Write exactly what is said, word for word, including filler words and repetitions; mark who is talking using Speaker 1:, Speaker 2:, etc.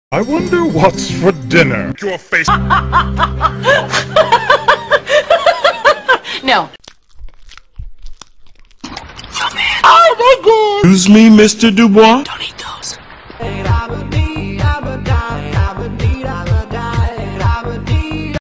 Speaker 1: I wonder what's for dinner. Your face.
Speaker 2: No.
Speaker 1: Oh my god! Excuse me, Mister Dubois?
Speaker 2: Don't eat those.